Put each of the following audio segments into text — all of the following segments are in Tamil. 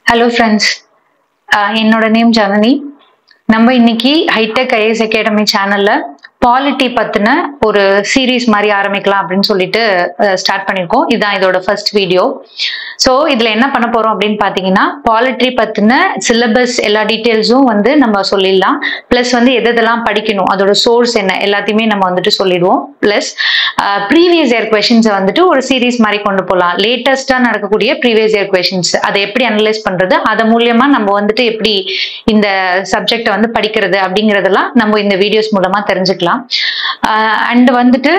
Hello friends, என்னோட நேம் ஜனனி. நம்ம இன்னைக்கு HITECH IAS Academy சேனல்ல POLITY பத்தின ஒரு சீரீஸ் மாதிரி ஆரம்பிக்கலாம் அப்படின்னு சொல்லிட்டு ஸ்டார்ட் பண்ணிருக்கோம். இதுதான் இதோட ஃபர்ஸ்ட் வீடியோ. ஸோ இதுல என்ன பண்ண போறோம் அப்படின்னு பாத்தீங்கன்னா POLITY பத்தின சிலபஸ் எல்லா டீட்டெயில்ஸும் நம்ம சொல்லிடலாம். பிளஸ் எதெல்லாம் படிக்கணும், அதோட சோர்ஸ் என்ன, எல்லாத்தையுமே நம்ம சொல்லிடுவோம். பிளஸ் ப்ரீவியஸ் இயர் கொஸ்டின்ஸை ஒரு சீரீஸ் மாதிரி கொண்டு போகலாம். லேட்டஸ்டா நடக்கக்கூடிய ப்ரீவியஸ் இயர் கொஸ்டின்ஸ் அதை எப்படி அனலைஸ் பண்றது, அது மூலியமா நம்ம எப்படி இந்த சப்ஜெக்டை படிக்கிறது அப்படிங்கறதெல்லாம் நம்ம இந்த வீடியோஸ் மூலமா தெரிஞ்சுக்கலாம். அண்ட்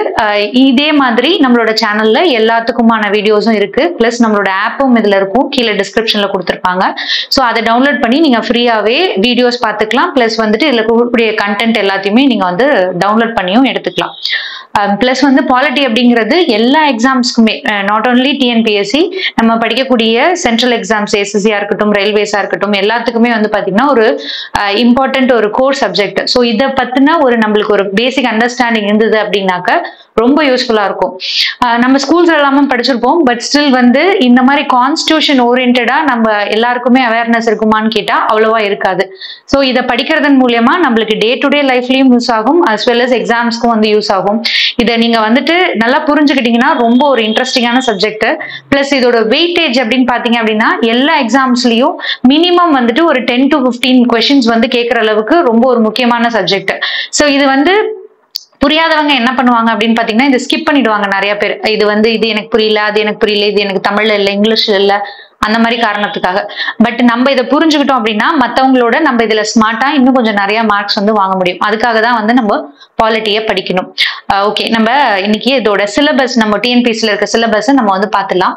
இதே மாதிரி நம்மளோட சேனல்ல எல்லாத்துக்குமான வீடியோஸும் இருக்கு. பிளஸ் நம்மளோட ஆப்பும் இதுல இருக்கும், கீழே டிஸ்கிரிப்ஷன்ல கொடுத்துருப்பாங்க. ஸோ அதை டவுன்லோட் பண்ணி நீங்க ஃப்ரீயாவே வீடியோஸ் பார்த்துக்கலாம். பிளஸ் இதுல கூடிய கண்டென்ட் எல்லாத்தையுமே நீங்க டவுன்லோட் பண்ணியும் எடுத்துக்கலாம். பிளஸ் POLITY அப்படிங்கிறது எல்லா எக்ஸாம்ஸ்க்குமே, நாட் ஓன்லி TNPSC, நம்ம படிக்கக்கூடிய சென்ட்ரல் எக்ஸாம்ஸ் SSC இருக்கட்டும், ரயில்வேஸா இருக்கட்டும், எல்லாத்துக்குமே பாத்தீங்கன்னா ஒரு இம்பார்ட்டன்ட் ஒரு கோர் சப்ஜெக்ட். ஸோ இதை பத்தின நம்மளுக்கு ஒரு பேசிக் அண்டர்ஸ்டாண்டிங் இருந்தது அப்படின்னாக்க ரொம்ப யூஸ்ஃபுல்லா இருக்கும். நம்ம ஸ்கூல்ஸ் எல்லாமே படிச்சிருப்போம். பட் ஸ்டில் இந்த மாதிரி கான்ஸ்டிடியூஷன் ஓரியன்டா நம்ம எல்லாருக்குமே அவேர்னஸ் இருக்குமான்னு கேட்டா அவ்வளவா இருக்காது. ஸோ இதை படிக்கிறதன் மூலியமா நம்மளுக்கு டே டு டே லைஃப்லயும் யூஸ் ஆகும், அஸ் வெல் அஸ் எக்ஸாம்ஸ்க்கும் யூஸ் ஆகும். இதை நீங்க நல்லா புரிஞ்சுக்கிட்டீங்கன்னா ரொம்ப ஒரு இன்ட்ரெஸ்டிங்கான சப்ஜெக்ட். பிளஸ் இதோட வெயிட்டேஜ் அப்படின்னு பாத்தீங்க அப்படின்னா எல்லா எக்ஸாம்ஸ்லயும் மினிமம் ஒரு 10 to 15 கொஸ்டின்ஸ் கேட்கற அளவுக்கு ரொம்ப ஒரு முக்கியமான சப்ஜெக்ட். ஸோ இது புரியாதவங்க என்ன பண்ணுவாங்க அப்படின்னு பாத்தீங்கன்னா இதை ஸ்கிப் பண்ணிடுவாங்க நிறைய பேர். இது எனக்கு புரியல, அது எனக்கு புரியல, இது எனக்கு தமிழ்ல இல்ல, இங்கிலீஷ்ல இல்ல, அந்த மாதிரி காரணத்துக்காக. பட் நம்ம இதை புரிஞ்சுக்கிட்டோம் அப்படின்னா மத்தவங்களோட நம்ம இதுல ஸ்மார்ட்டா இன்னும் கொஞ்சம் நிறைய மார்க்ஸ் வாங்க முடியும். அதுக்காக தான் நம்ம POLITY படிக்கணும். ஓகே, நம்ம இன்னைக்கு இதோட சிலபஸ், நம்ம TNPSCல இருக்க சிலபஸ் நம்ம பார்த்துலாம்.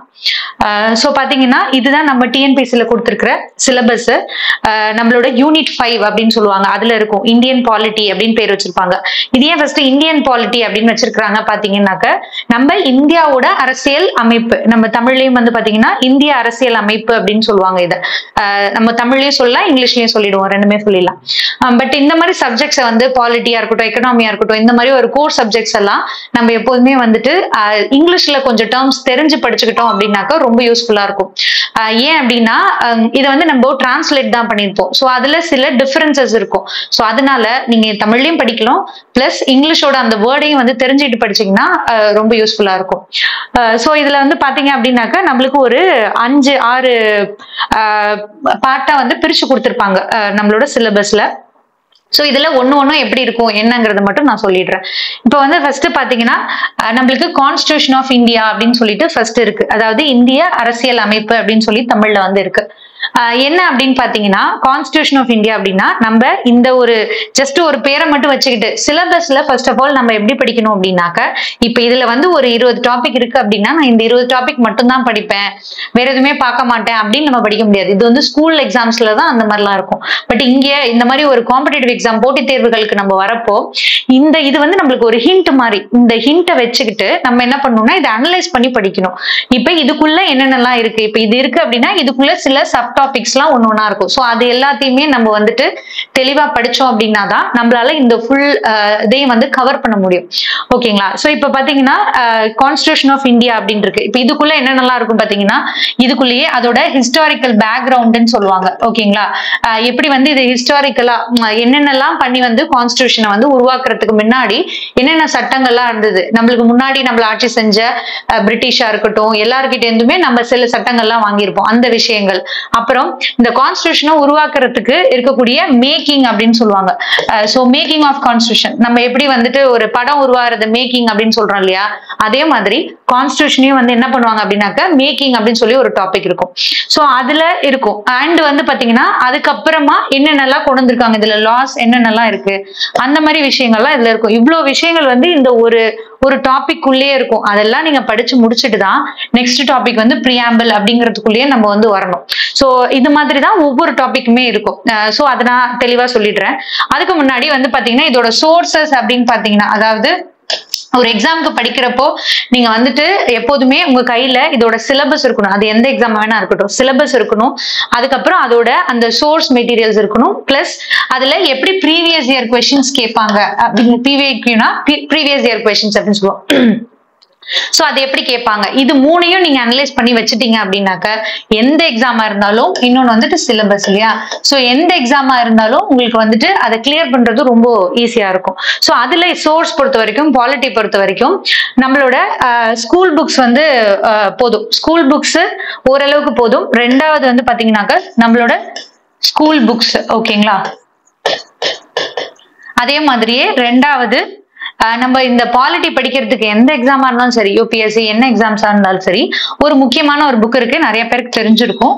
ஸோ பாத்தீங்கன்னா இதுதான் நம்ம TNPSCல கொடுத்துருக்கிற சிலபஸ். நம்மளோட யூனிட் 5 அப்படின்னு சொல்லுவாங்க, அதுல இருக்கும் இந்தியன் POLITY அப்படின்னு பேர் வச்சிருப்பாங்க. இது ஏன் ஃபர்ஸ்ட் இந்தியன் POLITY அப்படின்னு வச்சிருக்காங்க பாத்தீங்கன்னாக்க, நம்ம இந்தியாவோட அரசியல் அமைப்பு, நம்ம தமிழ்லயும் பாத்தீங்கன்னா இந்திய அரசியல் அமைப்பு அப்படின்னு சொல்லுவாங்க. இதை நம்ம தமிழ்லயும் சொல்லலாம், இங்கிலீஷ்லயும் சொல்லிடுவோம், ரெண்டுமே சொல்லிடலாம். பட் இந்த மாதிரி சப்ஜெக்ட்ஸை POLITYயா இருக்கட்டும், எக்கனாமியா இருக்கட்டும், இந்த மாதிரி ஒரு கோர் சப்ஜெக்ட்ஸ் எல்லாம் நம்ம எப்போதுமே இங்கிலீஷ்ல கொஞ்சம் டேர்ம்ஸ் தெரிஞ்சு படிச்சுக்கிட்டோம் அப்படின்னாக்க ரொம்ப யூஸ்ஃபுல்லா இருக்கும். ஏன் அப்படின்னா இதை நம்ம டிரான்ஸ்லேட் தான் பண்ணிருப்போம். ஸோ அதுல சில டிஃபரன்சஸ் இருக்கும். ஸோ அதனால நீங்க தமிழ்லயும் படிக்கலாம், பிளஸ் இங்கிலீஷோட அந்த வேர்டையும் தெரிஞ்சுட்டு படிச்சீங்கன்னா ரொம்ப யூஸ்ஃபுல்லா இருக்கும். ஸோ இதுல பாத்தீங்க அப்படின்னாக்க நம்மளுக்கு ஒரு 5-6 பார்ட்டா பிரிச்சு கொடுத்துருப்பாங்க நம்மளோட சிலபஸ்ல. ஸோ இதுல ஒன்னும் எப்படி இருக்கும் என்னங்கிறத மட்டும் நான் சொல்லிடுறேன். இப்போ ஃபர்ஸ்ட் பாத்தீங்கன்னா நம்மளுக்கு கான்ஸ்டிடியூஷன் ஆஃப் இந்தியா அப்படின்னு சொல்லிட்டு ஃபர்ஸ்ட் இருக்கு. அதாவது இந்திய அரசியல் அமைப்பு அப்படின்னு சொல்லி தமிழ்ல இருக்கு. என்ன அப்படின்னு பாத்தீங்கன்னா கான்ஸ்டிடியூஷன் ஆஃப் இந்தியா அப்படின்னா நம்ம இந்த ஒரு ஜஸ்ட் ஒரு பேரை மட்டும் வச்சுக்கிட்டு சிலபஸ்ல ஃபர்ஸ்ட் ஆஃப் ஆல் நம்ம எப்படி படிக்கணும் அப்படின்னாக்க, இப்ப இதுல ஒரு 20 டாபிக் இருக்கு அப்படின்னா நான் இந்த 20 டாபிக் மட்டும் தான் படிப்பேன், வேற எதுவுமே பார்க்க மாட்டேன் அப்படின்னு நம்ம படிக்க முடியாது. இது ஸ்கூல் எக்ஸாம்ஸ்ல தான் அந்த மாதிரிலாம் இருக்கும். பட் இங்க இந்த மாதிரி ஒரு காம்படிட்டிவ் எக்ஸாம், போட்டித் தேர்வுகளுக்கு நம்ம வரப்போ இது நம்மளுக்கு ஒரு ஹிண்ட் மாதிரி, இந்த ஹிண்ட்டை வச்சுக்கிட்டு நம்ம என்ன பண்ணணும்னா இதை அனலைஸ் பண்ணி படிக்கணும். இப்ப இதுக்குள்ள என்னென்னலாம் இருக்கு, இப்ப இது இருக்கு அப்படின்னா இதுக்குள்ள சில சப் டாபிக்ஸ்லாம் ஒன்னொன்னா இருக்கும். ஸோ அது எல்லாத்தையுமே நம்ம தெளிவா படிச்சோம் அப்படின்னா தான் நம்மளால இந்த ஃபுல் இதையும் கவர் பண்ண முடியும். ஓகேங்களா? ஸோ இப்ப பாத்தீங்கன்னா கான்ஸ்டிடியூஷன் ஆஃப் இந்தியா அப்படின்னு இருக்கு. இப்ப இதுக்குள்ள என்னென்னலாம் இருக்கும் பாத்தீங்கன்னா இதுக்குள்ளேயே அதோட ஹிஸ்டாரிக்கல் பேக்ரவுண்ட்னு சொல்லுவாங்க. ஓகேங்களா? எப்படி இது ஹிஸ்டாரிக்கலா என்னென்னலாம் பண்ணி கான்ஸ்டிடியூஷனை உருவாக்குறதுக்கு முன்னாடி என்னென்ன சட்டங்கள்லாம் இருந்தது, நம்மளுக்கு முன்னாடி நம்மள ஆட்சி செஞ்ச பிரிட்டிஷா இருக்கட்டும், எல்லார்கிட்ட இருந்துமே நம்ம சில சட்டங்கள்லாம் வாங்கியிருப்போம், அந்த விஷயங்கள். அப்புறம் இந்த கான்ஸ்டிடியூஷனை உருவாக்குறதுக்கு இருக்கக்கூடிய மேக்கிங் அப்படின்னு சொல்லுவாங்க. சோ மேக்கிங் ஆஃப் கான்ஸ்டிடியூஷன், நம்ம எப்படி ஒரு படம் உருவாகிறது மேக்கிங் அப்படின்னு சொல்றோம் இல்லையா, அதே மாதிரி கான்ஸ்டிடியூஷனையும் என்ன பண்ணுவாங்க அப்படின்னாக்க மேக்கிங் அப்படின்னு சொல்லி ஒரு டாபிக் இருக்கும். சோ அதுல இருக்கும். அண்ட் பாத்தீங்கன்னா அதுக்கப்புறமா என்னென்னலாம் கொண்டு வந்திருக்காங்க, இதுல லாஸ் என்னென்னலாம் இருக்கு, அந்த மாதிரி விஷயங்கள்லாம் இதுல இருக்கும். இவ்வளவு விஷயங்கள் இந்த ஒரு டாபிக் உள்ளே இருக்கும். அதெல்லாம் நீங்க படிச்சு முடிச்சுட்டு தான் நெக்ஸ்ட் டாபிக் பிரியாம்பிள் அப்படிங்கிறதுக்குள்ளேயே நம்ம வரணும். சோ இது மாதிரி தான் ஒவ்வொரு டாபிக்குமே இருக்கும். சோ அதை நான் தெளிவா சொல்லிடுறேன். அதுக்கு முன்னாடி பாத்தீங்கன்னா இதோட சோர்சஸ் அப்படின்னு பாத்தீங்கன்னா, அதாவது ஒரு எக்ஸாமுக்கு படிக்கிறப்போ நீங்க எப்போதுமே உங்க கையில இதோட சிலபஸ் இருக்கணும். அது எந்த எக்ஸாம் வேணா இருக்கட்டும், சிலபஸ் இருக்கணும். அதுக்கப்புறம் அதோட அந்த சோர்ஸ் மெட்டீரியல்ஸ் இருக்கணும். பிளஸ் அதுல எப்படி ப்ரீவியஸ் இயர் கொஸ்டின்ஸ் கேட்பாங்க அப்படின்னு, ப்ரீவியஸ் இயர் கொஸ்டின்ஸ் அப்படின்னு சொல்லுவோம். சோ அது எப்படி கேட்பாங்க, இது மூணையும் நீங்க அனலைஸ் பண்ணி வச்சுட்டீங்க அப்படின்னாக்க எந்த எக்ஸாமா இருந்தாலும், இன்னொன்னு வந்துட்டு சிலபஸ் இல்லையா, சோ எந்த எக்ஸாமா இருந்தாலும் உங்களுக்கு வந்துட்டு அதை கிளியர் பண்றது ரொம்ப ஈஸியா இருக்கும். சோ அதுல சோர்ஸ் பொறுத்த வரைக்கும், பாலிட்டி பொறுத்த வரைக்கும் நம்மளோட ஸ்கூல் புக்ஸ் வந்து போதும். ஸ்கூல் புக்ஸ் ஓரளவுக்கு போதும். ரெண்டாவது வந்து பாத்தீங்கன்னாக்க நம்மளோட ஸ்கூல் புக்ஸ், ஓகேங்களா. அதே மாதிரியே ரெண்டாவது நம்ம இந்த பாலிட்டி படிக்கிறதுக்கு எந்த எக்ஸாமா இருந்தாலும் சரி, யூபிஎஸ்சி என்ன எக்ஸாம்ஸா இருந்தாலும் சரி, ஒரு முக்கியமான ஒரு புக் இருக்கு, நிறைய பேருக்கு தெரிஞ்சிருக்கும்.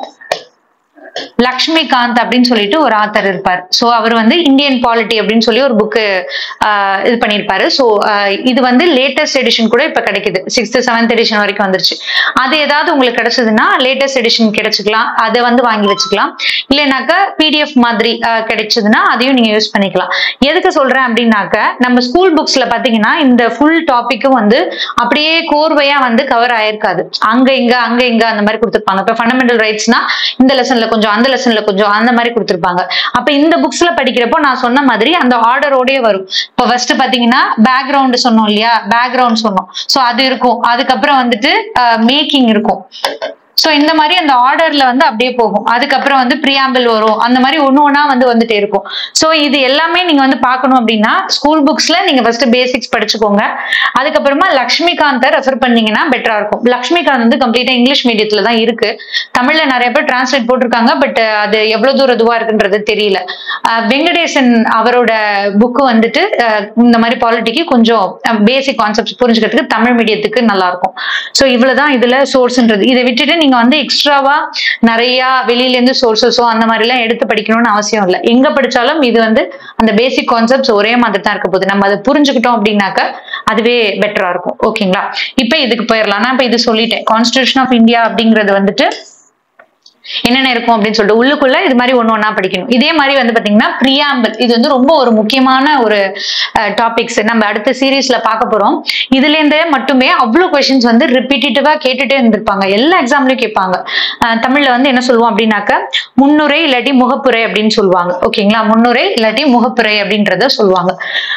லக்ஷ்மிகாந்த் அப்படின்னு சொல்லிட்டு ஒரு ஆத்தர் இருப்பார். சோ அவர் வந்து இந்தியன் பாலிட்டி அப்படின்னு சொல்லி ஒரு புக்கு இது பண்ணிருப்பாரு. சோ இது வந்து லேட்டஸ்ட் எடிஷன் கூட இப்ப கிடைக்குது. 6th 7th எடிஷன் வரைக்கும் வந்துருச்சு. அது ஏதாவது உங்களுக்கு கிடைச்சதுன்னா லேட்டஸ்ட் எடிஷன் கிடைச்சுக்கலாம், அதை வந்து வாங்கி வச்சுக்கலாம். இல்லைனாக்கா பிடிஎஃப் மாதிரி கிடைச்சதுன்னா அதையும் நீங்க யூஸ் பண்ணிக்கலாம். எதுக்கு சொல்றேன் அப்படின்னாக்க, நம்ம ஸ்கூல் புக்ஸ்ல பாத்தீங்கன்னா இந்த ஃபுல் டாபிக்கும் வந்து அப்படியே கோர்வையா வந்து கவர் ஆயிருக்காது. அங்க இங்க அந்த மாதிரி கொடுத்திருப்பாங்க. இப்ப ஃபண்டமெண்டல் ரைட்ஸ்னா இந்த லெசன்ல கொஞ்சம், அந்த லெசன்ல கொஞ்சம், அந்த மாதிரி கொடுத்திருப்பாங்க. அப்ப இந்த புக்ஸ்ல படிக்கிறப்போ நான் சொன்ன மாதிரி அந்த ஆர்டரோடய வரும். இப்ப ஃபர்ஸ்ட் பாத்தீங்கன்னா பேக்ரவுண்ட் சொன்னோம் இல்லையா, பேக்ரவுண்ட் சொன்னோம். சோ அது இருக்கும். அதுக்கப்புறம் வந்துட்டு மேக்கிங் இருக்கும். சோ இந்த மாதிரி அந்த ஆர்டர்ல வந்து அப்படியே போகும். அதுக்கப்புறம் வந்து பிரியாம்பிள் வரும். அந்த மாதிரி ஒண்ணா வந்துட்டே இருக்கும். சோ இது எல்லாமே நீங்க வந்து பாக்கணும் அப்படின்னா ஸ்கூல் புக்ஸ்ல நீங்க ஃபர்ஸ்ட் பேசிக்ஸ் படிச்சுக்கோங்க. அதுக்கப்புறமா லக்ஷ்மிகாந்தை ரெஃபர் பண்ணீங்கன்னா பெட்டரா இருக்கும். லக்ஷ்மிகாந்த் வந்து கம்ப்ளீட்டா இங்கிலீஷ் மீடியத்துல தான் இருக்கு. தமிழ்ல நிறைய பேர் டிரான்ஸ்லேட் போட்டிருக்காங்க. பட் அது எவ்வளவு தூரம் இதுவா இருக்குன்றது தெரியல. வெங்கடேசன் அவரோட புக்கு வந்துட்டு இந்த மாதிரி பாலிட்டிக்கு கொஞ்சம் பேசிக் கான்செப்ட் புரிஞ்சுக்கிறதுக்கு தமிழ் மீடியத்துக்கு நல்லா இருக்கும். சோ இவ்வளவுதான் இதுல சோர்ஸ்ன்றது. இதை விட்டுட்டு நீங்க வந்து எக்ஸ்ட்ராவா நிறைய வெளியில இருந்து சோர்சஸோ அந்த மாதிரி எல்லாம் எடுத்து படிக்கணும்னு அவசியம் இல்லை. எங்க படிச்சாலும் இது வந்து அந்த பேசிக் கான்செப்ட்ஸ் ஒரே மாதிரி தான் இருக்க போகுது. நம்ம அதை புரிஞ்சுக்கிட்டோம் அப்படின்னாக்க அதுவே பெட்டரா இருக்கும். ஓகேங்களா. இப்ப இதுக்கு போயிடலாம். நான் இப்ப இது சொல்லிட்டேன். கான்ஸ்டிடியூஷன் ஆஃப் இந்தியா அப்படிங்கிறது வந்துட்டு என்னென்ன இருக்கும் அப்படின்னு சொல்லிட்டு உள்ளுக்குள்ள இது மாதிரி ஒண்ணா படிக்கணும். இதே மாதிரி வந்து பாத்தீங்கன்னா பிரியாம்பிள், இது வந்து ரொம்ப ஒரு முக்கியமான ஒரு டாபிக்ஸ் நம்ம அடுத்த சீரீஸ்ல பார்க்க போறோம். இதுல இருந்தே மட்டுமே அவ்வளவு கொஸ்டின்ஸ் வந்து ரிப்பீட்டேட்டிவா கேட்டுட்டே இருந்திருப்பாங்க. எல்லா எக்ஸாம்லயும் கேட்பாங்க. தமிழ்ல வந்து என்ன சொல்லுவோம் அப்படின்னாக்க முன்னுரை இல்லாட்டி முகப்புரை அப்படின்னு சொல்லுவாங்க. ஓகேங்களா. முன்னுரை இல்லாட்டி முகப்புரை அப்படின்றத சொல்லுவாங்க.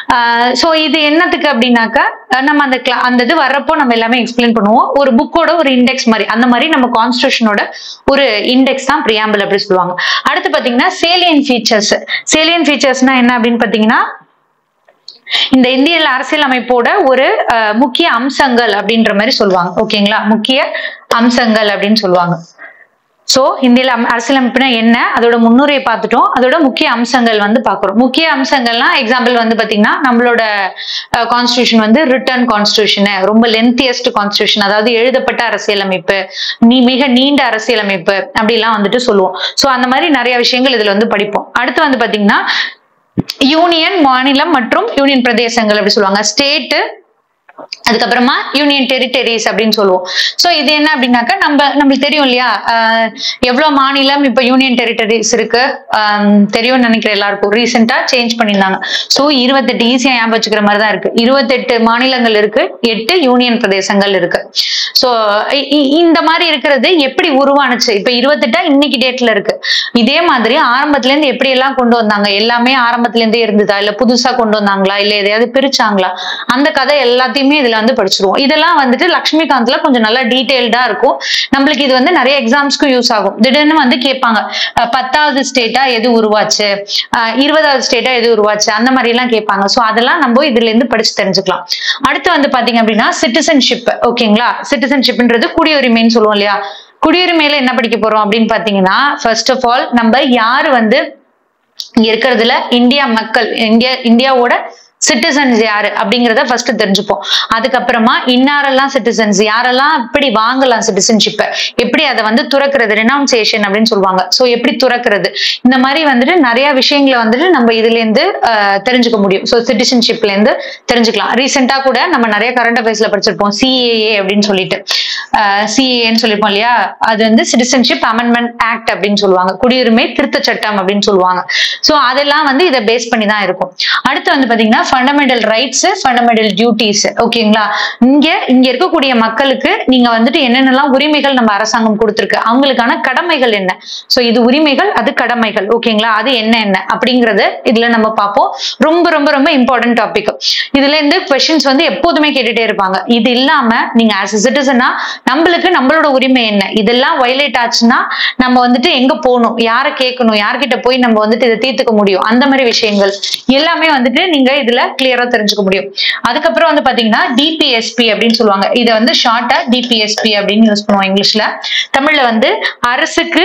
சோ இது என்னத்துக்கு அப்படின்னாக்க நம்ம அந்த இது வர்றப்போ நம்ம எல்லாமே எக்ஸ்பிளைன் பண்ணுவோம். ஒரு புக்கோட ஒரு இண்டெக்ஸ் மாதிரி, அந்த மாதிரி நம்ம கான்ஸ்டிடியூஷனோட ஒரு இண்டெக்ஸ் தான் பிரியாம்பிள் அப்படி சொல்லுவாங்க. அடுத்து பாத்தீங்கன்னா சேலியன் ஃபீச்சர்ஸ். சேலியன் ஃபீச்சர்ஸ்னா என்ன அப்படின்னு பாத்தீங்கன்னா இந்த இந்திய அரசியலமைப்போட ஒரு முக்கிய அம்சங்கள் அப்படின்ற மாதிரி சொல்லுவாங்க. ஓகேங்களா. முக்கிய அம்சங்கள் அப்படின்னு சொல்லுவாங்க. சோ இந்தியில அரசியலமைப்புனா என்ன, அதோட முன்னுரை பார்த்துட்டோம். அதோட முக்கிய அம்சங்கள் வந்து பாக்குறோம். முக்கிய அம்சங்கள்லாம் எக்ஸாம்பிள் வந்து பாத்தீங்கன்னா நம்மளோட கான்ஸ்டிடியூஷன் வந்து ரிட்டன் கான்ஸ்டிடியூஷன், ரொம்ப லென்த்தியஸ்ட் கான்ஸ்டிடியூஷன், அதாவது எழுதப்பட்ட அரசியலமைப்பு, மிக நீண்ட அரசியலமைப்பு அப்படிலாம் வந்துட்டு சொல்லுவோம். சோ அந்த மாதிரி நிறைய விஷயங்கள் இதுல வந்து படிப்போம். அடுத்து வந்து பாத்தீங்கன்னா யூனியன், மாநிலம் மற்றும் யூனியன் பிரதேசங்கள் அப்படி சொல்லுவாங்க. ஸ்டேட், அதுக்கப்புறமா யூனியன் டெரிட்டரிஸ் அப்படின்னு சொல்லுவோம். சோ இது என்ன அப்படின்னாக்கா நம்மளுக்கு தெரியும் இல்லையா, எவ்வளவு மாநிலம் இப்ப யூனியன் டெரிட்டரிஸ் இருக்கு தெரியும் நினைக்கிற எல்லாருக்கும். ரீசெண்டா சேஞ்ச் பண்ணியிருந்தாங்க. சோ 28 ஈஸியா ஞாபகம் வச்சுக்கிற மாதிரி தான் இருக்கு. 28 மாநிலங்கள் இருக்கு, 8 யூனியன் பிரதேசங்கள் இருக்கு. சோ இந்த மாதிரி இருக்கிறது எப்படி உருவானுச்சு, இப்ப 28 இன்னைக்கு டேட்ல இருக்கு. இதே மாதிரி ஆரம்பத்துல இருந்து எப்படி எல்லாம் கொண்டு வந்தாங்க, எல்லாமே ஆரம்பத்துல இருந்தே இருந்ததா, இல்ல புதுசா கொண்டு வந்தாங்களா, இல்ல எதையாவது பிரிச்சாங்களா, அந்த கதை எல்லாத்தையுமே இதுல வந்து படிச்சிருவோம். இதெல்லாம் வந்துட்டு லக்ஷ்மிகாந்த்ல கொஞ்சம் நல்லா டீடைல்டா இருக்கும். நம்மளுக்கு இது வந்து நிறைய எக்ஸாம்ஸ்க்கும் யூஸ் ஆகும். திடீர்னு வந்து கேட்பாங்க 10வது ஸ்டேட்டா எது உருவாச்சு, 20வது ஸ்டேட்டா எது உருவாச்சு, அந்த மாதிரி எல்லாம் கேட்பாங்க. சோ அதெல்லாம் நம்ம இதுல இருந்து படிச்சு தெரிஞ்சுக்கலாம். அடுத்து வந்து பாத்தீங்க அப்படின்னா சிட்டிசன்ஷிப். ஓகேங்களா. சிட்டிசன்ஷிப்ன்றது குடியுரிமைன்னு சொல்லுவோம் இல்லையா. குடியுரிமையில என்ன படிக்க போறோம் அப்படின்னு பாத்தீங்கன்னா, ஃபர்ஸ்ட் ஆஃப் ஆல் நம்ம யாரு வந்து இங்க இருக்கிறதுல இந்தியா மக்கள், இந்தியாவோட சிட்டிசன்ஸ் யாரு அப்படிங்கிறத ஃபர்ஸ்ட் தெரிஞ்சுப்போம். அதுக்கப்புறமா இன்னாரெல்லாம் சிட்டிசன்ஸ், யாரெல்லாம் எப்படி வாங்கலாம் சிட்டிசன்ஷிப்பை, எப்படி அதை வந்து துறக்கிறது, ரெனவுன்சியேஷன் அப்படின்னு சொல்லுவாங்க. சோ எப்படி துறக்கிறது, இந்த மாதிரி வந்துட்டு நிறைய விஷயங்களை வந்துட்டு நம்ம இதுல இருந்து தெரிஞ்சுக்க முடியும். சோ சிட்டிசன்ஷிப்ல இருந்து தெரிஞ்சுக்கலாம். ரீசெண்டா கூட நம்ம நிறைய கரண்ட் அஃபேர்ஸ்ல படிச்சிருப்போம் சிஏஏ அப்படின்னு சொல்லிட்டு. சிஏஏன்னு சொல்லிருப்போம் இல்லையா. அது வந்து சிட்டிசன்ஷிப் அமெண்ட்மெண்ட் ஆக்ட் அப்படின்னு சொல்லுவாங்க, குடியுரிமை திருத்த சட்டம் அப்படின்னு சொல்லுவாங்க. சோ அதெல்லாம் வந்து இதை பேஸ் பண்ணி தான் இருக்கும். அடுத்து வந்து பாத்தீங்கன்னா ஃபண்டமெண்டல் ரைட்ஸ், ஃபண்டமெண்டல் டியூட்டிஸ். ஓகேங்களா? இங்க இருக்கக்கூடிய மக்களுக்கு நீங்க வந்துட்டு என்னென்னலாம் உரிமைகள் நம்ம அரசாங்கம் கொடுத்திருக்கு, அவங்களுக்கான கடமைகள் என்ன, சோ இது உரிமைகள், அது கடமைகள். ஓகேங்களா? அது என்ன அப்படிங்கறது இதுல நம்ம பார்ப்போம். ரொம்ப ரொம்ப ரொம்ப இம்பார்ட்டன்ட் டாபிக். இதுல இருந்து क्वेश्चंस வந்து எப்போதுமே கேட்டுட்டே இருப்பாங்க. இது இல்லாம நீங்க as a citizen-ஆ நம்மளுக்கு நம்மளோட உரிமை என்ன, இதெல்லாம் வயலேட் ஆச்சுன்னா நம்ம வந்துட்டு எங்க போகணும், யாரை கேட்கணும், யார்கிட்ட போய் நம்ம வந்துட்டு இதை தீர்த்துக்க முடியும், அந்த மாதிரி விஷயங்கள் எல்லாமே வந்துட்டு நீங்க இதுல கிளியரா தெரிஞ்சுக்க முடியும். அதுக்கப்புறம் வந்து பாத்தீங்கன்னா டிபிஎஸ்பி அப்படின்னு சொல்லுவாங்க. இதை வந்து ஷார்ட்டா டிபிஎஸ்பி அப்படின்னு யூஸ் பண்ணுவோம் இங்கிலீஷ்ல. தமிழ்ல வந்து அரசுக்கு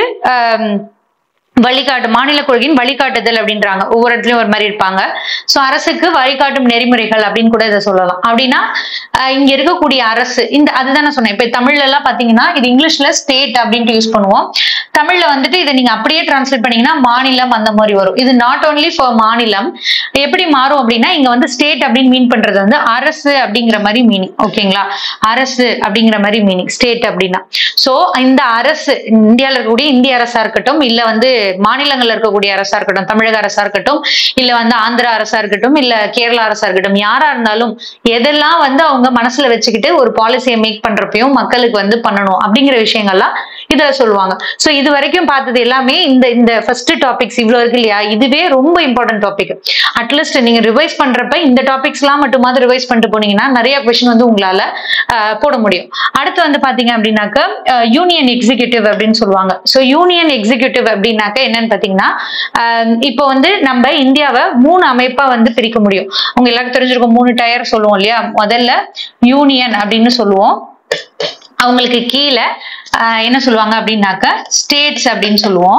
வழிகாட்டு, மாநில கொள்கையின் வழிகாட்டுதல் அப்படின்றாங்க. ஒவ்வொரு இடத்துலயும் ஒரு மாதிரி இருப்பாங்க. சோ அரசுக்கு வழிகாட்டும் நெறிமுறைகள் அப்படின்னு கூட இதை சொல்லலாம். அப்படின்னா இங்க இருக்கக்கூடிய அரசு, இந்த அதுதான் நான் சொன்னேன். இப்ப தமிழ்ல எல்லாம் பாத்தீங்கன்னா இது இங்கிலீஷ்ல ஸ்டேட் அப்படின்ட்டு யூஸ் பண்ணுவோம். தமிழ்ல வந்துட்டு இதை நீங்க அப்படியே டிரான்ஸ்லேட் பண்ணீங்கன்னா மாநிலம் அந்த மாதிரி வரும். இது நாட் ஓன்லி ஃபார் மாநிலம். எப்படி மாறும் அப்படின்னா இங்க வந்து ஸ்டேட் அப்படின்னு மீன் பண்றது வந்து அரசு அப்படிங்கிற மாதிரி மீனிங். ஓகேங்களா? அரசு அப்படிங்கிற மாதிரி மீனிங் ஸ்டேட் அப்படின்னா. சோ இந்த அரசு இந்தியாவில் இருக்கக்கூடிய இந்திய அரசா இருக்கட்டும், இல்ல வந்து மாநிலங்கள்ல இருக்கக்கூடிய அரசா இருக்கட்டும், தமிழக அரசா இருக்கட்டும், இல்ல வந்து ஆந்திரா அரசா இருக்கட்டும், இல்ல கேரளா அரசா இருக்கட்டும், யாரா இருந்தாலும் எதெல்லாம் வந்து அவங்க மனசுல வச்சுக்கிட்டு ஒரு பாலிசியை மேக் பண்றப்பையும் மக்களுக்கு வந்து பண்ணணும் அப்படிங்கிற விஷயங்கள்லாம் இதுல சொல்லுவாங்க. சோ இது வரைக்கும் பார்த்தது எல்லாமே இந்த ஃபர்ஸ்ட் டாபிக்ஸ் இவ்வளவு இருக்கு இல்லையா, இதுவே ரொம்ப இம்பார்ட்டன்ட் டாபிக். அட்லீஸ்ட் நீங்க ரிவைஸ் பண்றப்ப இந்த டாபிக்ஸ் எல்லாம் மட்டுமாவது ரிவைஸ் பண்ணிட்டு போனீங்கன்னா நிறைய क्वेश्चन வந்து உங்களால போட முடியும். அடுத்து வந்து பாத்தீங்க அப்படின்னாக்க யூனியன் எக்ஸிகியூட்டிவ் அப்படின்னு சொல்லுவாங்க. சோ யூனியன் எக்ஸிகியூட்டிவ் அப்படின்னாக்க என்னன்னு பாத்தீங்கன்னா இப்போ வந்து நம்ம இந்தியாவை 3 அமைப்பா வந்து பிரிக்க முடியும். உங்க எல்லாருக்கும் தெரிஞ்சிருக்கும் 3 டயர் சொல்லுவோம் இல்லையா. முதல்ல யூனியன் அப்படின்னு சொல்லுவோம். அவங்களுக்கு கீழே என்ன சொல்லுவாங்க அப்படின்னாக்க ஸ்டேட்ஸ் அப்படின்னு சொல்லுவோம்.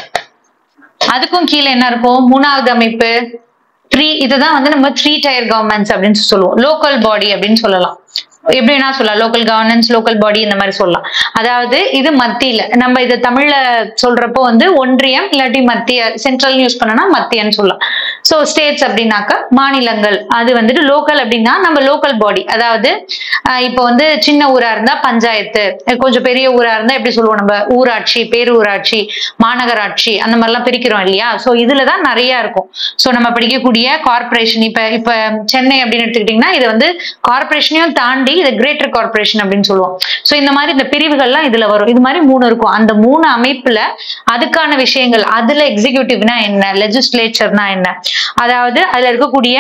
அதுக்கும் கீழே என்ன இருக்கும், 3வது அமைப்பு இதுதான் வந்து நம்ம 3 டயர் கவர்மெண்ட்ஸ் அப்படின்னு சொல்லுவோம். லோக்கல் பாடி அப்படின்னு சொல்லலாம். எப்படின்னா சொல்லலாம், லோக்கல் கவர்னன்ஸ், லோக்கல் பாடி இந்த மாதிரி சொல்லலாம். அதாவது இது மத்தியில, நம்ம இது தமிழ்ல சொல்றப்போ வந்து ஒன்றியம் இல்லாட்டி மத்திய, சென்ட்ரல் யூஸ் பண்ணனா மத்தியன்னு சொல்லலாம். சோ ஸ்டேட்ஸ் அப்படின்னாக்க மாநிலங்கள். அது வந்துட்டு லோக்கல் அப்படின்னா நம்ம லோக்கல் பாடி. அதாவது இப்போ வந்து சின்ன ஊரா இருந்தா பஞ்சாயத்து, கொஞ்சம் பெரிய ஊரா இருந்தா எப்படி சொல்லுவோம் நம்ம ஊராட்சி, பேரூராட்சி, மாநகராட்சி, அந்த மாதிரிலாம் பிரிக்கிறோம் இல்லையா. சோ இதுலதான் நிறைய இருக்கும். சோ நம்ம படிக்கக்கூடிய கார்பரேஷன், இப்ப சென்னை அப்படின்னு எடுத்துக்கிட்டீங்கன்னா இது வந்து கார்பரேஷனையும் தாண்டி இதை கிரேட்டர் கார்பரேஷன் அப்படின்னு சொல்லுவோம். சோ இந்த மாதிரி இந்த பிரிவுகள்லாம் இதுல வரும். இது மாதிரி 3 இருக்கும். அந்த 3 அமைப்புல அதுக்கான விஷயங்கள், அதுல எக்ஸிகியூட்டிவ்னா என்ன, லெஜிஸ்லேச்சர்னா என்ன, அதாவது அதுல இருக்கக்கூடிய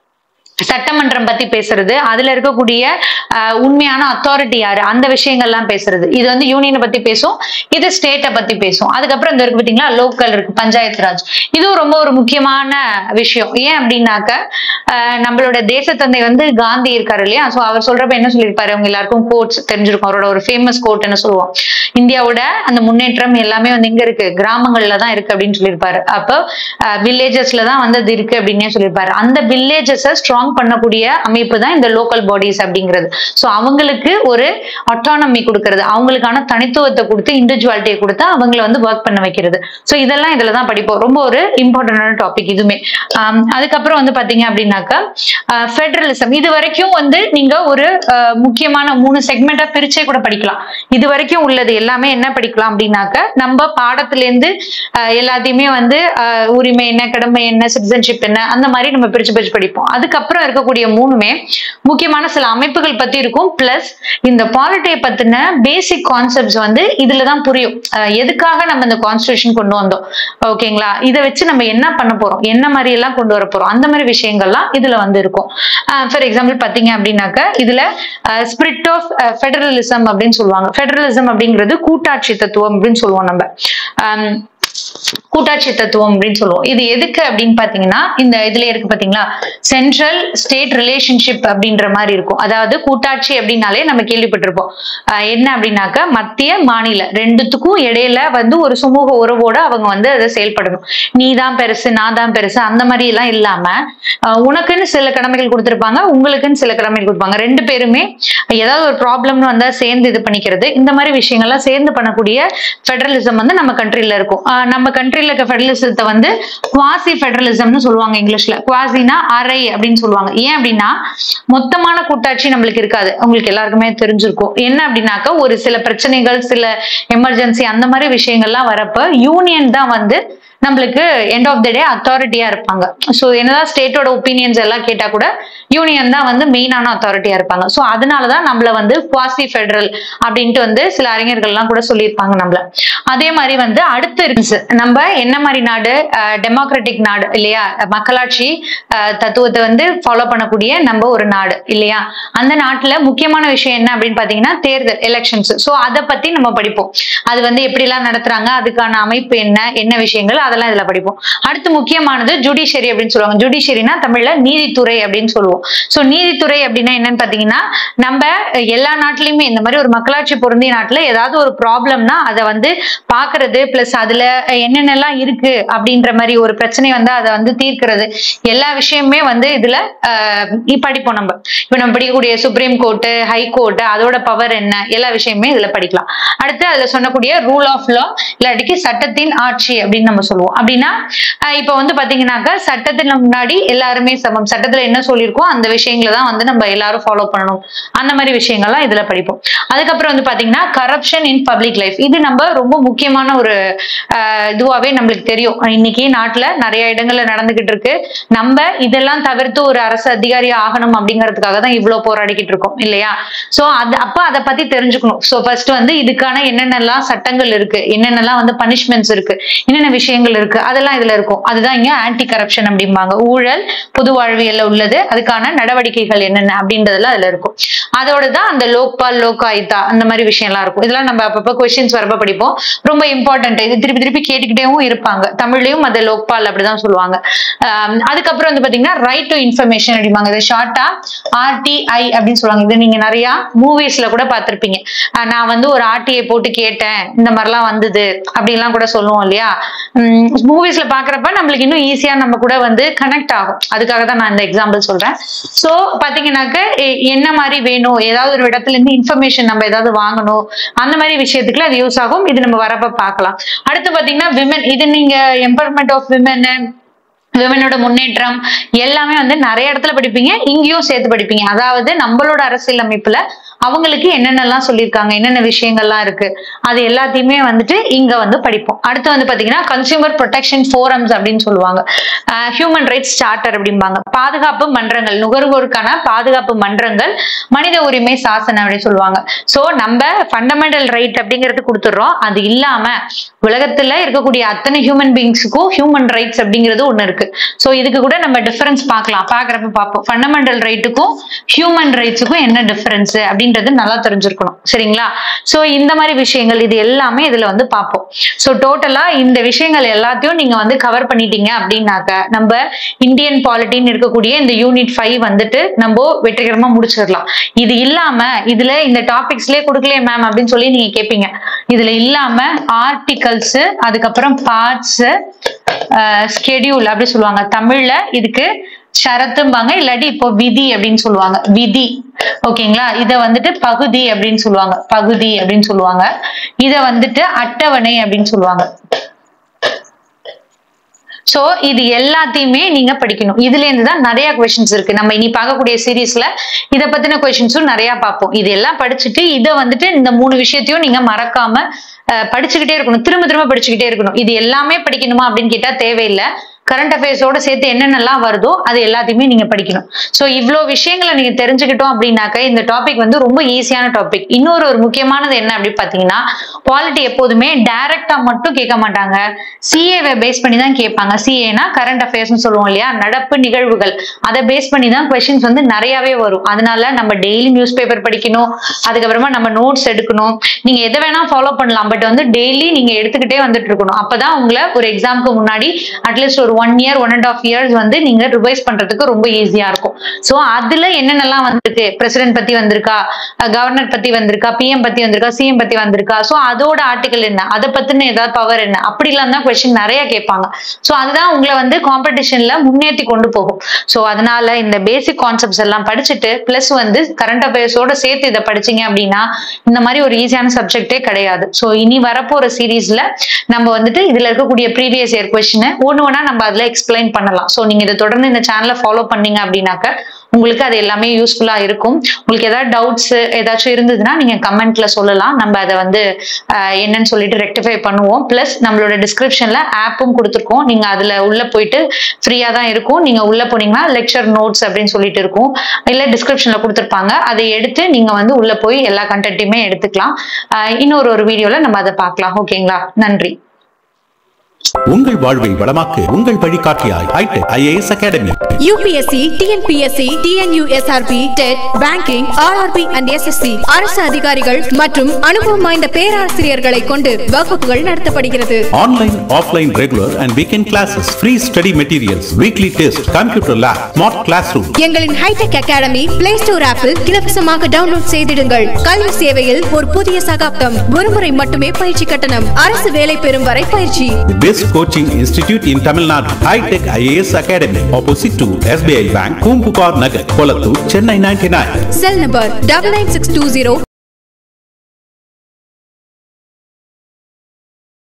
சட்டமன்றம் பத்தி பேசுறது, அதுல இருக்கக்கூடிய உண்மையான அத்தாரிட்டி யாரு, அந்த விஷயங்கள்லாம் பேசுறது. இது வந்து யூனியனை பத்தி பேசும், இது ஸ்டேட்டை பத்தி பேசும். அதுக்கப்புறம் இந்த இருக்கு பாத்தீங்களா லோக்கல் இருக்கு, பஞ்சாயத்து ராஜ். இதுவும் ரொம்ப ஒரு முக்கியமான விஷயம். ஏன் அப்படின்னாக்க நம்மளோட தேசத்தந்தை வந்து காந்தி இருக்காரு இல்லையா. சோ அவர் சொல்றப்ப என்ன சொல்லியிருப்பாரு, அவங்க எல்லாருக்கும் கோட்ஸ் தெரிஞ்சிருக்கும். அவரோட ஒரு ஃபேமஸ் கோட் என்ன சொல்லுவோம், இந்தியாவோட அந்த முன்னேற்றம் எல்லாமே வந்து எங்க இருக்கு, கிராமங்கள்ல தான் இருக்கு அப்படின்னு சொல்லியிருப்பாரு. அப்போ வில்லேஜஸ்ல தான் வந்து அது இருக்கு அப்படின்னே சொல்லியிருப்பாரு. அந்த வில்லேஜஸை ஸ்ட்ராங் பண்ணக்கூடிய அமைப்பு தான் இந்த லோக்கல் பாடிஸ் அப்படிங்கிறது. சோ அவங்களுக்கு ஒரு ஆட்டானமி கொடுக்கிறது, அவங்களுக்கான தனித்துவத்தை கொடுத்து, இண்டிவிஜுவாலிட்டியை கொடுத்து அவங்களை வந்து ஒர்க் பண்ண வைக்கிறது. சோ இதெல்லாம் இதுலதான் படிப்போம். ரொம்ப ஒரு இம்பார்ட்டன்டான டாபிக் இதுமே. அதுக்கப்புறம் வந்து பாத்தீங்க அப்படின்னாக்க ஃபெடரலிசம். இது வரைக்கும் வந்து நீங்க ஒரு முக்கியமான 3 செக்மெண்டா பிரிச்சே கூட படிக்கலாம். இது வரைக்கும் உள்ளது எல்லாமே என்ன படிக்கலாம் அப்படின்னாக்க நம்ம பாடத்துல இருந்து எல்லாத்தையுமே வந்து உரிமை என்ன, கடமை என்ன, சிட்டிசன்ஷிப் என்ன, அந்த மாதிரி நம்ம பிரிச்சு பிரிச்சு படிப்போம். அதுக்கப்புறம் இருக்கக்கூடிய 3மே முக்கியமான சில அமைப்புகள் பத்தி இருக்கும். பிளஸ் இந்த பாலிட்டியை பத்தின பேசிக் கான்செப்ட்ஸ் வந்து இதுலதான் புரியும். எதுக்காக நம்ம இந்த கான்ஸ்டிடியூஷன் கொண்டு வந்தோம், ஓகேங்களா, இதை வச்சு நம்ம என்ன பண்ண போறோம், என்ன மாதிரி எல்லாம் கொண்டு வர போறோம், அந்த மாதிரி விஷயங்கள்லாம் இதுல வந்து இருக்கும். ஃபார் எக்ஸாம்பிள் பாத்தீங்க அப்படின்னாக்க இதுல ஸ்பிரிட் ஆஃப் ஃபெடரலிசம் அப்படின்னு சொல்லுவாங்க. ஃபெடரலிசம் அப்படிங்கிறது கூட்டாட்சி தத்துவம் அப்படின்னு சொல்லுவோம் நம்ம. கூட்டாட்சி தத்துவம் அப்படின்னு சொல்லுவோம். இது எதுக்கு அப்படின்னு பாத்தீங்கன்னா இந்த இதுல இருக்கு பாத்தீங்களா, சென்ட்ரல் ஸ்டேட் ரிலேஷன்ஷிப் அப்படின்ற மாதிரி இருக்கும். அதாவது கூட்டாட்சி அப்படின்னாலே நம்ம கேள்விப்பட்டிருப்போம். என்ன அப்படின்னாக்க மத்திய மாநில ரெண்டுத்துக்கும் இடையில வந்து ஒரு சுமூக உறவோட அவங்க வந்து அதை செயல்படணும். நீ தான் பெருசு, நான் தான் பெருசு, அந்த மாதிரி எல்லாம் இல்லாம உனக்குன்னு சில கடமைகள் கொடுத்திருப்பாங்க, உங்களுக்குன்னு சில கடமைகள் கொடுப்பாங்க. 2 பேருமே ஏதாவது ஒரு ப்ராப்ளம்னு வந்தா சேர்ந்து இது பண்ணிக்கிறது, இந்த மாதிரி விஷயங்கள்லாம் சேர்ந்து பண்ணக்கூடிய ஃபெடரலிசம் வந்து நம்ம கண்ட்ரில இருக்கும். நம்ம கண்ட்ரில இந்தியாவில் இருக்க ஃபெடரலிசத்தை வந்து குவாசி ஃபெடரலிசம்னு சொல்லுவாங்க. இங்கிலீஷ்ல குவாசினா அரை அப்படின்னு சொல்லுவாங்க. ஏன் அப்படின்னா மொத்தமான கூட்டாட்சி நம்மளுக்கு இருக்காது. உங்களுக்கு எல்லாருக்குமே தெரிஞ்சிருக்கும். என்ன அப்படின்னாக்க ஒரு சில பிரச்சனைகள், சில எமர்ஜென்சி அந்த மாதிரி விஷயங்கள்லாம் வரப்ப யூனியன் தான் வந்து நம்மளுக்கு எண்ட் ஆஃப் த டே அத்தாரிட்டியா இருப்பாங்க. ஸோ என்னதான் ஸ்டேட்டோட ஒப்பீனியன்ஸ் எல்லாம் கேட்டா கூட யூனியன் தான் வந்து மெயினான அத்தாரிட்டியா இருப்பாங்க. ஸோ அதனாலதான் நம்மள வந்து குவாசி ஃபெடரல் அப்படின்ட்டு வந்து சில அறிஞர்கள்லாம் கூட சொல்லியிருப்பாங்க நம்மள. அதே மாதிரி வந்து அடுத்து இருக்கு நம்ம என்ன மாதிரி நாடு, டெமோக்ராட்டிக் நாடு இல்லையா, மக்களாட்சி தத்துவத்தை வந்து ஃபாலோ பண்ணக்கூடிய நம்ம ஒரு நாடு இல்லையா. அந்த நாட்டுல முக்கியமான விஷயம் என்ன அப்படின்னு பாத்தீங்கன்னா தேர்தல், எலெக்ஷன்ஸ். ஸோ அதை பத்தி நம்ம படிப்போம். அது வந்து எப்படி எல்லாம் நடத்துறாங்க, அதுக்கான அமைப்பு என்ன, என்ன விஷயங்கள், அதெல்லாம் இதுல படிப்போம். அடுத்து முக்கியமானது ஜுடிஷியரி அப்படின்னு சொல்லுவாங்க. ஜுடிஷியரினா தமிழ்ல நீதித்துறை அப்படின்னு சொல்லுவோம். சோ நீதித்துறை அப்படின்னா என்னன்னு பாத்தீங்கன்னா நம்ம எல்லா நாட்டிலுமே இந்த மாதிரி ஒரு மக்களாட்சி பொருந்திய நாட்டுல ஏதாவது ஒரு ப்ராப்ளம்னா அதை வந்து பாக்குறது, பிளஸ் அதுல என்னென்னலாம் இருக்கு அப்படின்ற மாதிரி ஒரு பிரச்சனை வந்து அதை வந்து தீர்க்கிறது, எல்லா விஷயமே வந்து இதுல படிப்போம். நம்ம இப்ப நம்ம படிக்கக்கூடிய சுப்ரீம் கோர்ட்டு, ஹை கோர்ட்டு, அதோட பவர் என்ன, எல்லா விஷயமே இதுல படிக்கலாம். அடுத்து அதுல சொன்னக்கூடிய ரூல் ஆஃப் லா இல்லாட்டிக்கு சட்டத்தின் ஆட்சி அப்படின்னு நம்ம சொல்லுவோம். அப்படின்னா இப்ப வந்து பாத்தீங்கன்னாக்கா சட்டத்தின் முன்னாடி எல்லாருமே சமம், சட்டத்துல என்ன சொல்லியிருக்கோம் அந்த விஷயங்களை தான் வந்து நம்ம எல்லாரும் ஃபாலோ பண்ணணும், அந்த மாதிரி விஷயங்கள்லாம் இதுல படிப்போம். அதுக்கப்புறம் வந்து பாத்தீங்கன்னா கரப்ஷன் இன் பப்ளிக் லைஃப். இது நம்ம ரொம்ப முக்கியமான ஒரு இதுவாவே நம்மளுக்கு தெரியும். இன்னைக்கு நாட்டுல நிறைய இடங்கள்ல நடந்துகிட்டு இருக்கு. நம்ம இதெல்லாம் தவிர்த்து ஒரு அரசு அதிகாரி ஆகணும் அப்படிங்கிறதுக்காக தான் இவ்வளவு போராடிக்கிட்டு இருக்கோம் இல்லையா. சோ அப்ப அதை பத்தி தெரிஞ்சுக்கணும். சோ ஃபர்ஸ்ட் வந்து இதுக்கான என்னென்னலாம் சட்டங்கள் இருக்கு, என்னென்னலாம் வந்து பனிஷ்மெண்ட்ஸ் இருக்கு, என்னென்ன விஷயங்கள் இருக்கு, அதெல்லாம் இதுல இருக்கும். அதுதான் இங்க ஆன்டி கரப்ஷன் அப்படிம்பாங்க. ஊழல் பொது வாழ்வியல்ல உள்ளது, அதுக்கான நடவடிக்கைகள் என்னென்ன அப்படின்றதுல அதுல இருக்கும். அதோடதான் அந்த லோக்பால், லோக் ஆயுக்தா அந்த மாதிரி விஷயம் எல்லாம் இருக்கும். இதெல்லாம் நம்ம அப்பப்ப கொஸ்டின்ஸ் வரப்ப படிப்போம். ரொம்ப இம்பார்ட்டன்ட். இது திருப்பி திருப்பி கேட்டுக்கிட்டேவும் இருப்பாங்க. தமிழ்லயும் அது லோக்பால் அப்படிதான் சொல்லுவாங்க. அதுக்கப்புறம் வந்து பாத்தீங்கன்னா ரைட் டு இன்ஃபர்மேஷன் அப்படிம்பாங்க. இது ஷார்ட்டா RTI அப்படின்னு சொல்லுவாங்க. இது நீங்க நிறைய மூவிஸ்ல கூட பார்த்திருப்பீங்க. நான் வந்து ஒரு RTI போட்டு கேட்டேன், இந்த மாதிரிலாம் வந்தது அப்படின்லாம் கூட சொல்லுவோம் இல்லையா. மூவிஸ்ல பாக்குறப்ப நம்மளுக்கு இன்னும் ஈஸியா நம்ம கூட வந்து கனெக்ட் ஆகும். அதுக்காக தான் நான் இந்த எக்ஸாம்பிள் சொல்றேன். சோ பாத்தீங்கன்னாக்க என்ன மாதிரி வேணும், ஏதாவது ஒரு இடத்துல இருந்து இன்ஃபர்மேஷன் நம்ம ஏதாவது வாங்கணும், அந்த மாதிரி விஷயத்துக்குள்ள அது யூஸ் ஆகும். இது நம்ம வரப்ப பார்க்கலாம். அடுத்து பாத்தீங்கன்னா விமன். இது நீங்க எம்பவர்மெண்ட் ஆஃப் விமன், விமனோட முன்னேற்றம் எல்லாமே வந்து நிறைய இடத்துல படிப்பீங்க, இங்கேயும் சேர்த்து படிப்பீங்க. அதாவது நம்மளோட அரசியல் அமைப்புல அவங்களுக்கு என்னென்னலாம் சொல்லியிருக்காங்க, என்னென்ன விஷயங்கள்லாம் இருக்கு, அது எல்லாத்தையுமே வந்துட்டு இங்க வந்து படிப்போம். அடுத்து வந்து பாத்தீங்கன்னா கன்சியூமர் ப்ரொடெக்ஷன் ஃபோரம்ஸ் அப்படின்னு சொல்லுவாங்க. ஹியூமன் ரைட்ஸ் சார்ட்டர் அப்படிம்பாங்க. பாதுகாப்பு மன்றங்கள், நுகர்வோருக்கான பாதுகாப்பு மன்றங்கள், மனித உரிமை சாசனம் அப்படின்னு சொல்லுவாங்க. சோ நம்ம ஃபண்டமெண்டல் ரைட் அப்படிங்கிறது கொடுத்துடுறோம். அது இல்லாம உலகத்துல இருக்கக்கூடிய அத்தனை ஹியூமன் பீயிங்ஸுக்கும் ஹியூமன் ரைட்ஸ் அப்படிங்கிறது ஒண்ணு இருக்கு. சோ இதுக்கு கூட நம்ம டிஃபரன்ஸ் பார்க்கலாம். பாக்குறப்ப பார்ப்போம் ஃபண்டமெண்டல் ரைட்டுக்கும் ஹியூமன் ரைட்ஸுக்கும் என்ன டிஃபரன்ஸ் அப்படின்றது நல்லா தெரிஞ்சிருக்கணும். சரிங்களா. சோ இந்த மாதிரி விஷயங்கள் இது எல்லாமே இதுல வந்து பார்ப்போம். சோ டோட்டலா இந்த விஷயங்கள் எல்லாத்தையும் நீங்க வந்து கவர் பண்ணிட்டீங்க அப்படின்னாக்க நம்ம இந்தியன் பாலிட்டின்னு இருக்கக்கூடிய இந்த யூனிட் 5 வந்துட்டு நம்ம வெற்றிகரமா முடிச்சிடலாம். இது இல்லாம இதுல இந்த டாபிக்ஸ்லயே கொடுக்கலையே மேம் அப்படின்னு சொல்லி நீங்க கேட்பீங்க. இதுல இல்லாம ஆர்டிகல்ஸ், அதுக்கப்புறம் பார்ட்ஸ், ஸ்கெடியூல் அப்படி சொல்லுவாங்க. தமிழ்ல இதுக்கு ஷரத்தும்பாங்க, இல்லாட்டி இப்போ விதி அப்படின்னு சொல்லுவாங்க. விதி ஓகேங்களா. இத வந்துட்டு பகுதி அப்படின்னு சொல்லுவாங்க. பகுதி அப்படின்னு சொல்லுவாங்க. இத வந்துட்டு அட்டவணை அப்படின்னு சொல்லுவாங்க. சோ இது எல்லாத்தையுமே நீங்க படிக்கணும். இதுல இருந்துதான் நிறைய கொஸ்டின்ஸ் இருக்கு. நம்ம இனி பார்க்கக்கூடிய சீரீஸ்ல இத பத்தின கொஸ்டின்ஸும் நிறைய பார்ப்போம். இது எல்லாம் படிச்சுட்டு இதை வந்துட்டு இந்த 3 விஷயத்தையும் நீங்க மறக்காம படிச்சுக்கிட்டே இருக்கணும். திரும்ப திரும்ப படிச்சுக்கிட்டே இருக்கணும். இது எல்லாமே படிக்கணுமா அப்படின்னு கேட்டா தேவையில்லை. கரண்ட் அஃபேர்ஸோட சேர்த்து என்னென்னலாம் வருதோ அது எல்லாத்தையுமே நீங்க படிக்கணும். சோ இவ்வளவு விஷயங்களை நீங்க தெரிஞ்சுக்கிட்டோம் அப்படின்னாக்க இந்த டாபிக் வந்து ரொம்ப ஈஸியான டாபிக். இன்னொரு முக்கியமானது என்ன அப்படின்னு பாத்தீங்கன்னா பாலிட்டி எப்போதுமே டைரக்டா மட்டும் கேட்க மாட்டாங்க, சிஏவை பேஸ் பண்ணி தான் கேட்பாங்க. சிஏனா கரண்ட் அஃபேர்ஸ் சொல்லுவோம் இல்லையா, நடப்பு நிகழ்வுகள், அதை பேஸ் பண்ணி தான் கொஸ்டின்ஸ் வந்து நிறையவே வரும். அதனால நம்ம டெய்லி நியூஸ் பேப்பர் படிக்கணும், அதுக்கப்புறமா நம்ம நோட்ஸ் எடுக்கணும். நீங்க எதை வேணா ஃபாலோ பண்ணலாம், பட் வந்து டெய்லி நீங்க எடுத்துக்கிட்டே வந்துட்டு இருக்கணும். அப்பதான் உங்களை ஒரு எக்ஸாமுக்கு முன்னாடி அட்லீஸ்ட் ஒரு 1 year 1.5 years வந்து நீங்க ரிவைஸ் பண்றதுக்கு ரொம்ப ஈஸியா இருக்கும். சோ அதுல என்னென்னலாம் வந்திருக்கு, பிரசிடென்ட் பத்தி வந்திருக்கா, கவர்னர் பத்தி வந்திருக்கா, பிஎம் பத்தி வந்திருக்கா, சிஎம் பத்தி வந்திருக்கா, சோ அதோட ஆர்டிகல் என்ன, அதை பத்தின ஏதாவது பவர் என்ன, அப்படிலாம் தான் கொஸ்டின் நிறைய கேட்பாங்க. சோ அதுதான் உங்களை வந்து காம்படிஷன்ல முன்னேற்றி கொண்டு போகும். சோ அதனால இந்த பேசிக் கான்செப்ட்ஸ் எல்லாம் படிச்சுட்டு பிளஸ் வந்து கரண்ட் அஃபேர்ஸோட சேர்த்து இதை படிச்சீங்க அப்படின்னா இந்த மாதிரி ஒரு ஈஸியான சப்ஜெக்டே கிடையாது. சோ இனி வரப்போற சீரீஸ்ல நம்ம வந்துட்டு இதுல இருக்கக்கூடிய ப்ரீவியஸ் இயர் கொஸ்டின் ஒண்ணு நம்ம அதுல எக்ஸ்பிளைன் பண்ணலாம். சோ நீங்க இதை தொடர்ந்து இந்த சேனலை ஃபாலோ பண்ணீங்க அப்படின்னாக்க உங்களுக்கு அது எல்லாமே யூஸ்ஃபுல்லா இருக்கும். உங்களுக்கு ஏதாவது டவுட்ஸ் ஏதாச்சும் இருந்ததுன்னா நீங்க கமெண்ட்ல சொல்லலாம். நம்ம அதை வந்து என்னன்னு சொல்லிட்டு ரெக்டிஃபை பண்ணுவோம். பிளஸ் நம்மளோட டிஸ்கிரிப்ஷன்ல ஆப்பும் கொடுத்துருக்கோம். நீங்க அதுல உள்ள போயிட்டு ஃப்ரீயா தான் இருக்கும். நீங்க உள்ள போனீங்கன்னா லெக்சர் நோட்ஸ் அப்படின்னு சொல்லிட்டு இருக்கும், இல்ல டிஸ்கிரிப்ஷன்ல கொடுத்துருப்பாங்க. அதை எடுத்து நீங்க வந்து உள்ள போய் எல்லா கண்டென்ட்டையுமே எடுத்துக்கலாம். இன்னொரு வீடியோல நம்ம அதை பார்க்கலாம். ஓகேங்களா? நன்றி. உங்கள் வாழ்வை வளமாக்க உங்கள் வழிகாட்டியாய் hi tech IAS academy. UPSC, TNPSC, TNUSRB, TET, Banking, RRB and SSC அரசு அதிகாரிகள் மற்றும் அனுபவம் வாய்ந்த பேராசிரியர்களை கொண்டு வகுப்புகள் நடத்தப்படுகிறது. Online, offline, regular and weekend classes, free study materials, weekly test, computer lab, smart classroom. எங்களின் ஹைடெக் அகாடமி Play Store ஆப்பில் இலவசமாக டவுன்லோட் செய்திடுங்கள். கல்வி சேவையில் ஒரு புதிய சகாப்தம். ஒருமுறை மட்டுமே பயிற்சி கட்டணம். அரசு வேலை பெறும் வரை பயிற்சி. Best coaching institute in Tamil Nadu. HITECH IAS Academy, opposite to SBI Bank, Kumpupar Nagar, Kolattur, Chennai 99. Cell number 99620